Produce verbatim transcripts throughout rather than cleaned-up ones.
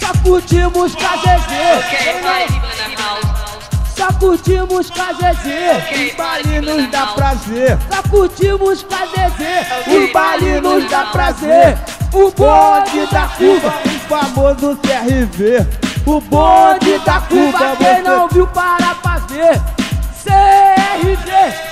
Só curtimos com a Zezé. Só curtimos com a Zezé. O baile nos dá prazer. Só curtimos com a Zezé. O baile nos dá prazer. O bonde da curva, O famoso C R V. o bonde da curva. Quem não viu, para pra ver. C R V.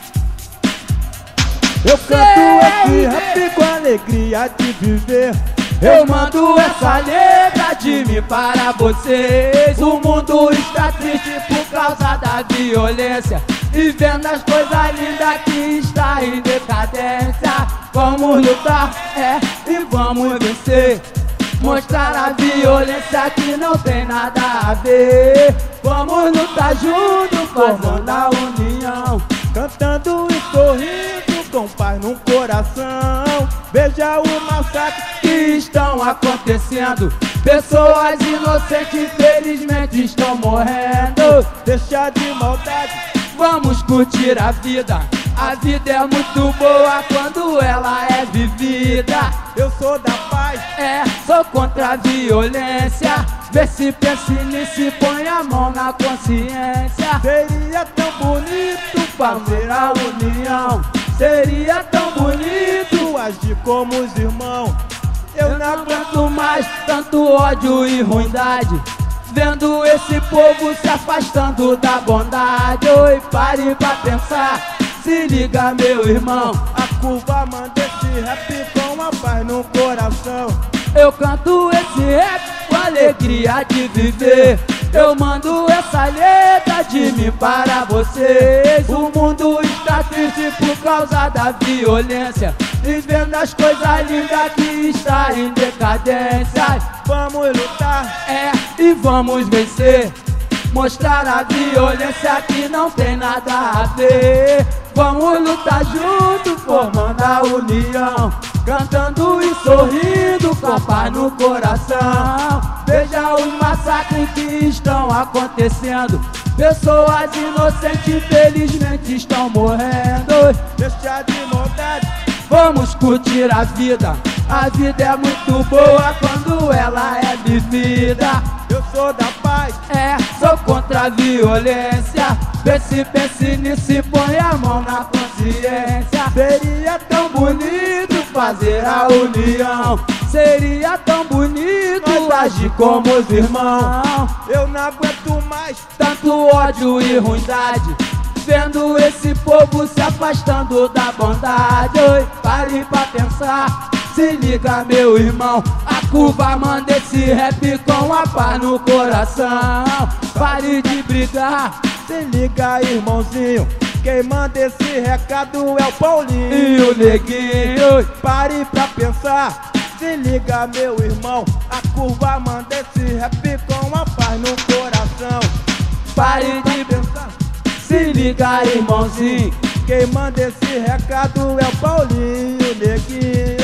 Eu canto esse rap com alegria de viver. Eu mando essa letra de mim para vocês. O mundo está triste por causa da violência e vendo as coisas lindas que está em decadência. Vamos lutar, é, e vamos vencer. Mostrar a violência que não tem nada a ver. Vamos lutar junto, formando a união. Cantando e sorrindo com paz no coração. Veja o massacre Que estão acontecendo. Pessoas inocentes infelizmente estão morrendo. Deixa de maldade. Vamos curtir a vida. A vida é muito boa quando ela é vivida. Eu sou da paz. É, sou contra a violência. Vê se pense nisso e põe a mão na consciência. Seria tão bonito Fazer a união. Seria tão bonito agir como os irmãos. Eu não aguento mais tanto ódio e ruindade. Vendo esse povo se afastando da bondade. Oi, pare pra pensar. Se liga, meu irmão. A curva manda esse rap com a paz no coração. Eu canto esse rap com alegria de viver. Eu mando essa letra de mim para vocês. O mundo está triste por causa da violência e vendo as coisas lindas que está em decadência. Vamos lutar, é, e vamos vencer. Mostrar a violência que não tem nada a ver. Vamos lutar junto, formando a união. Cantando e sorrindo, com a paz no coração. Veja os massacres que estão acontecendo. Pessoas inocentes infelizmente estão morrendo. deixa de maldade. Vamos curtir a vida. A vida é muito boa quando ela é vivida. Eu sou da paz. É, sou contra a violência. Vê se pense nisso e põe a mão na consciência. Seria tão Bonito fazer a união. Seria tão bonito agir como os irmãos. Eu não aguento mais Tanto ódio e ruindade, vendo esse povo se afastando da bondade. Oi, pare pra pensar. Se liga, meu irmão. A curva manda esse rap com a paz no coração. Pare de brigar. Se liga, irmãozinho. Quem manda esse recado é o Paulinho E o neguinho. Pare pra pensar. Se liga, meu irmão. A curva manda esse rap com a paz no coração. Pare de pensar. Se liga, irmãozinho. Quem manda esse recado é o Paulinho, neguinho.